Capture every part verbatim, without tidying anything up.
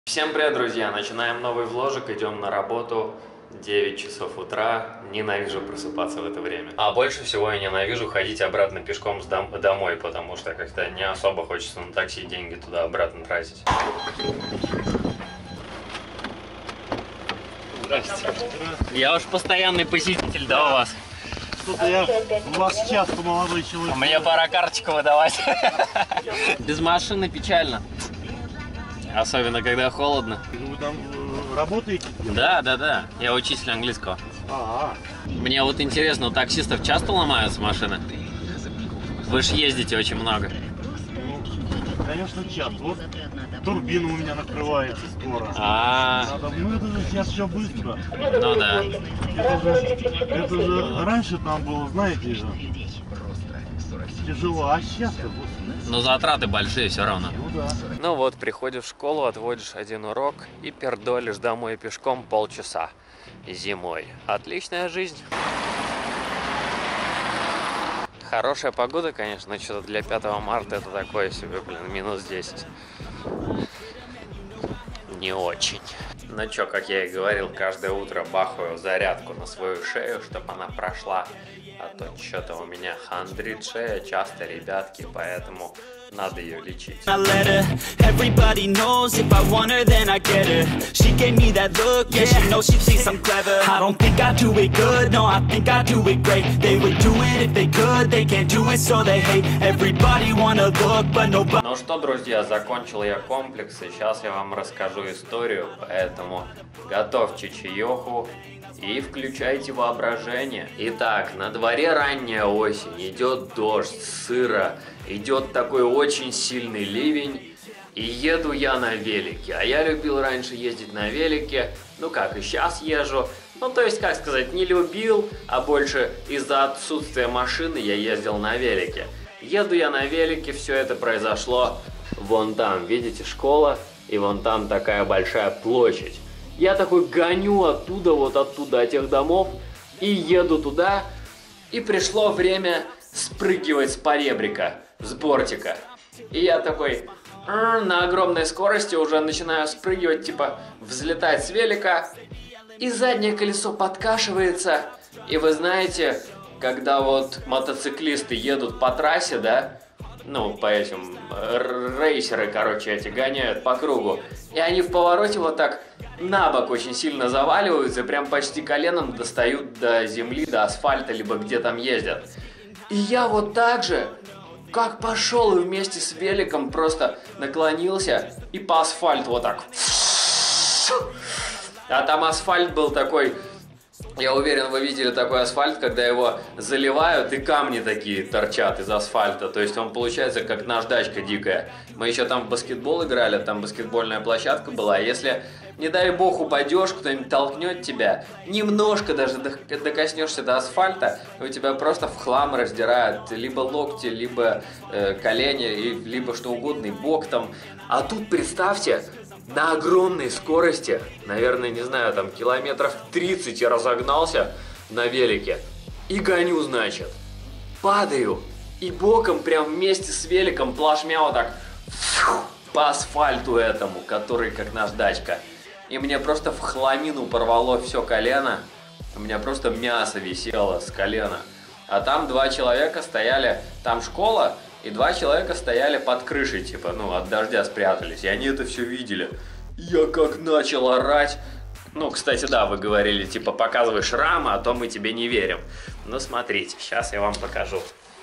Всем привет, друзья! Начинаем новый вложик, идем на работу. девять часов утра. Ненавижу просыпаться в это время. А больше всего я ненавижу ходить обратно пешком с дом домой, потому что как-то не особо хочется на такси деньги туда-обратно тратить. Здравствуйте. Я уж постоянный посетитель, да, у вас? Что-то я у вас часто, молодой человек. Мне пора карточку выдавать. Без машины печально. Особенно, когда холодно. Вы там э, работаете? Да, да, да. Я учитель английского. А, Мне вот интересно, у таксистов часто ломаются машины? Вы же ездите очень много. ну, конечно, часто. Вот турбина у меня накрывается скоро. А, Надо, ну это же сейчас все быстро. ну да. Это же, это же раньше там было, знаете же, тяжело, а сейчас-то, господи. Но затраты большие все равно. Ну да. Ну вот, приходишь в школу, отводишь один урок и пердолишь домой пешком полчаса. Зимой. Отличная жизнь. Хорошая погода, конечно, что-то для пятого марта это такое себе, блин, минус десять. Не очень. Ну чё, как я и говорил, каждое утро бахаю зарядку на свою шею, чтобы она прошла. А то что-то у меня хандрит шея часто, ребятки, поэтому надо ее лечить. Everybody knows if I want her, then I get her. She gave me that look, yeah, she knows she thinks I'm clever. I don't think I do it good, no, I think I do it great. They would do it if they could, they can't do it, so they hate. Everybody wanna look, but nobody. Ну что, друзья, закончил я комплекс, и сейчас я вам расскажу историю, поэтому готовьте чаеху и включайте воображение. Итак, на дворе ранняя осень, идет дождь, сыро, идет такой очень сильный ливень, и еду я на велике. А я любил раньше ездить на велике, ну как, и сейчас езжу. Ну, то есть, как сказать, не любил, а больше из-за отсутствия машины я ездил на велике. Еду я на велике, все это произошло вон там, видите, школа, и вон там такая большая площадь. Я такой гоню оттуда, вот оттуда, от тех домов, и еду туда, и пришло время спрыгивать с поребрика, с бортика. И я такой на огромной скорости уже начинаю спрыгивать, типа взлетать с велика, и заднее колесо подкашивается. И вы знаете, когда вот мотоциклисты едут по трассе, да, ну, по этим, рейсеры, короче, эти гоняют по кругу, и они в повороте вот так на бок очень сильно заваливаются, прям почти коленом достают до земли, до асфальта, либо где там ездят. И я вот так же, как пошел и вместе с великом просто наклонился и по асфальту вот так. А там асфальт был такой, я уверен, вы видели такой асфальт, когда его заливают и камни такие торчат из асфальта. То есть он получается как наждачка дикая. Мы еще там в баскетбол играли, там баскетбольная площадка была. Если, не дай бог, упадешь, кто-нибудь толкнет тебя, немножко даже докоснешься до асфальта, и у тебя просто в хлам раздирают либо локти, либо э, колени, либо что угодно, и бок там. А тут представьте, на огромной скорости, наверное, не знаю, там километров тридцать я разогнался на велике и гоню, значит, падаю и боком прям вместе с великом плашмя вот так по асфальту этому, который как наждачка. И мне просто в хламину порвало все колено, у меня просто мясо висело с колена. А там два человека стояли, там школа, и два человека стояли под крышей, типа, ну, от дождя спрятались, и они это все видели. Я как начал орать. Ну, кстати, да, вы говорили, типа, показывай шрамы, а то мы тебе не верим. Ну, смотрите, сейчас я вам покажу.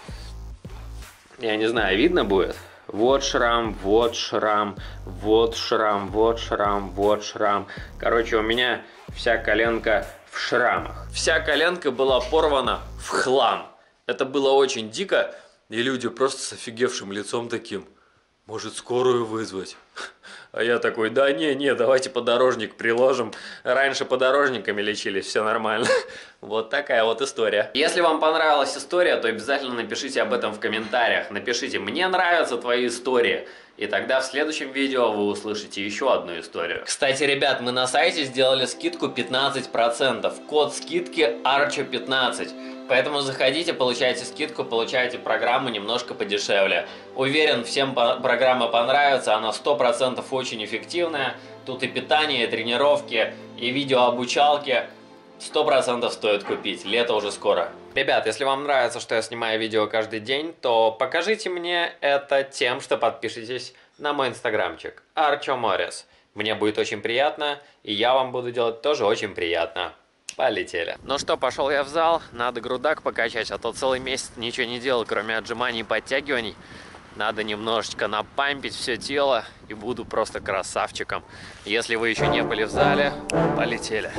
Я не знаю, видно будет? Вот шрам, вот шрам, вот шрам, вот шрам, вот шрам. Короче, у меня вся коленка в шрамах. Вся коленка была порвана в хлам. Это было очень дико. И люди просто с офигевшим лицом таким: может, скорую вызвать? А я такой: да не, не, давайте подорожник приложим. Раньше подорожниками лечились, все нормально. Вот такая вот история. Если вам понравилась история, то обязательно напишите об этом в комментариях. Напишите: мне нравятся твои истории. И тогда в следующем видео вы услышите еще одну историю. Кстати, ребят, мы на сайте сделали скидку пятнадцать процентов. Код скидки арчо пятнадцать. Поэтому заходите, получайте скидку, получайте программу немножко подешевле. Уверен, всем программа понравится, она сто процентов очень эффективная. Тут и питание, и тренировки, и видеообучалки. Сто процентов стоит купить, лето уже скоро. Ребят, если вам нравится, что я снимаю видео каждый день, то покажите мне это тем, что подпишитесь на мой инстаграмчик Archo Morris. Мне будет очень приятно, и я вам буду делать тоже очень приятно. Полетели. Ну что, пошел я в зал, надо грудак покачать, а то целый месяц ничего не делал, кроме отжиманий и подтягиваний. Надо немножечко напампить все тело, и буду просто красавчиком. Если вы еще не были в зале, полетели.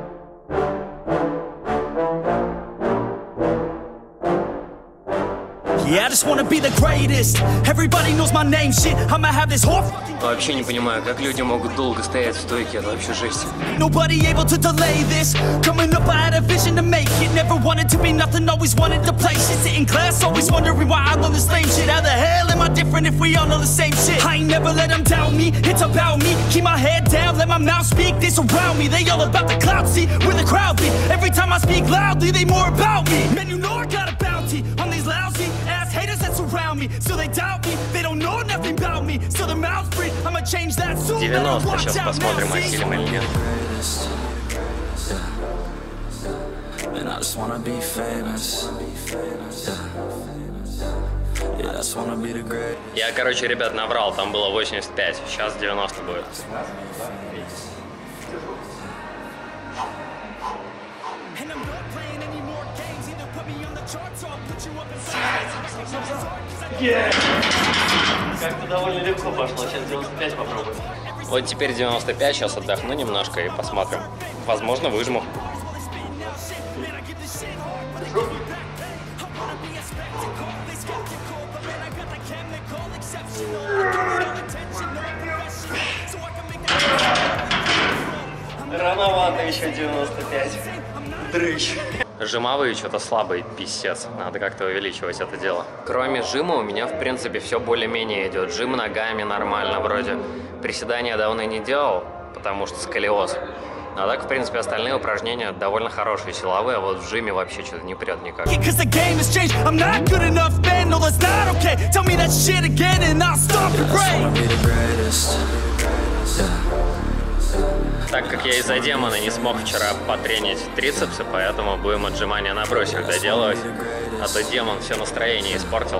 Yeah, I just wanna be the greatest. Everybody knows my name, shit. I'ma have this whole fucking... Вообще не понимаю, как люди могут долго стоять в стойке, это вообще жесть. Nobody able to delay this. Coming up, I had a vision to make it. Never wanted to be nothing, always wanted to play shit. Sit in class, always wondering why I learn the same shit. How the hell am I different if we all know the same shit? I ain't never let them doubt me, it's about me. Keep my head down, let my mouth speak. They surround me, they all about the clout, see where the crowd be. Every time I speak loudly, they more about me. Man, you know I got a bounty on these lousy ass haters that surround me. So they doubt me, they don't know nothing about me. So their mouths free, I'ma change that soon. девяносто, сейчас посмотрим, осилим или нет. And I just wanna be famous. Yeah, I just wanna be the great. Я, короче, ребят, наврал, там было восемьдесят пять, сейчас девяносто будет. Yeah. Как-то довольно легко пошло, сейчас девяносто пять попробуем. Вот теперь девяносто пять, сейчас отдохну немножко и посмотрим. Возможно, выжму. Рановато еще девяносто пять. Дрыщ. Жимовые что-то слабые, писец. Надо как-то увеличивать это дело. Кроме жима у меня, в принципе, все более-менее идет. Жим ногами нормально вроде. Приседания давно не делал, потому что сколиоз. А так, в принципе, остальные упражнения довольно хорошие, силовые, а вот в жиме вообще что-то не прет никак. Так как я из-за демона не смог вчера потренить трицепсы, поэтому будем отжимания на брусьях доделывать. А то демон все настроение испортил.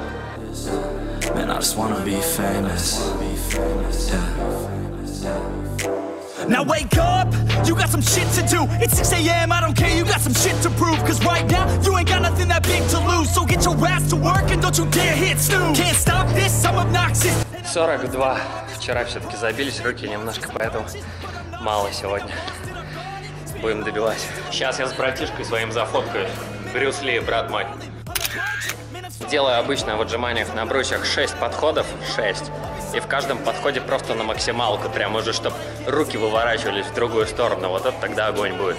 Now wake up, you got some shit to do. It's six A M, I don't care, you got some shit to prove. Cause right now, you ain't got nothing that big to lose. So get your ass to work and don't you dare hit snooze. Can't stop this, I'm obnoxious. сорок два. Вчера все-таки забились руки немножко, поэтому мало сегодня. Будем добивать. Сейчас я с братишкой своим зафоткаю. Брюс Ли, брат мой. Делаю обычно в отжиманиях на брусьях шесть подходов. шесть. И в каждом подходе просто на максималку. Прям уже, чтобы руки выворачивались в другую сторону. Вот это тогда огонь будет.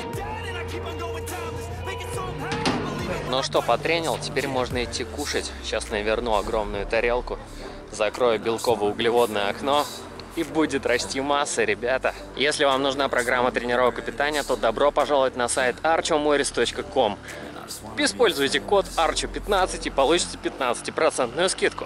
Ну что, потренил. Теперь можно идти кушать. Сейчас наверну огромную тарелку. Закрою белково-углеводное окно. И будет расти масса, ребята. Если вам нужна программа тренировок и питания, то добро пожаловать на сайт archo morris точка com. Используйте код арчо пятнадцать и получите пятнадцатипроцентную скидку.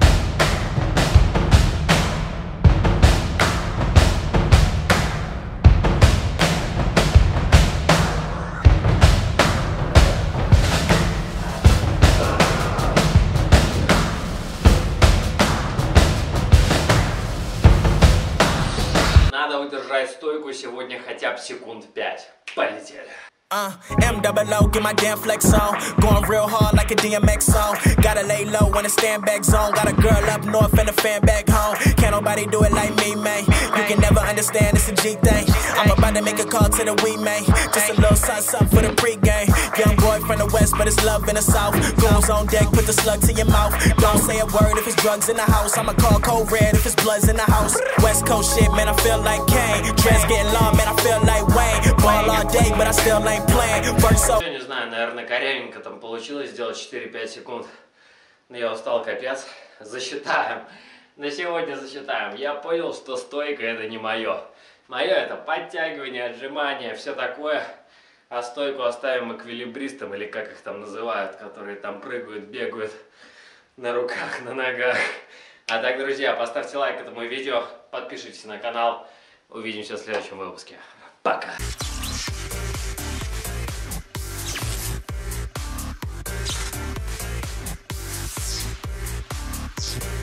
Надо удержать стойку сегодня хотя бы секунд пять. Полетели. Uh, M double O, get my damn flex on. Going real hard like a D M X song. Gotta lay low in a stand back zone. Got a girl up north and a fan back home. Can't nobody do it like me, man. You can never understand, it's a G thing. I'm about to make a call to the we, man. Just a little something, something for the pregame. Young boy from the west, but it's love in the south. Goons on deck, put the slug to your mouth. Don't say a word if it's drugs in the house. I'ma call code red if it's bloods in the house. West Coast shit, man, I feel like Kane. Dress getting long, man, I feel like Wayne. Ball all day, but I still ain't. Я не знаю, наверное, корявенько там получилось сделать четыре-пять секунд. Но я устал капец. Засчитаем. На сегодня засчитаем. Я понял, что стойка это не мое. Мое это подтягивание, отжимание, все такое. А стойку оставим эквилибристам, или как их там называют, которые там прыгают, бегают на руках, на ногах. А так, друзья, поставьте лайк этому видео, подпишитесь на канал. Увидимся в следующем выпуске. Пока. We'll be right back.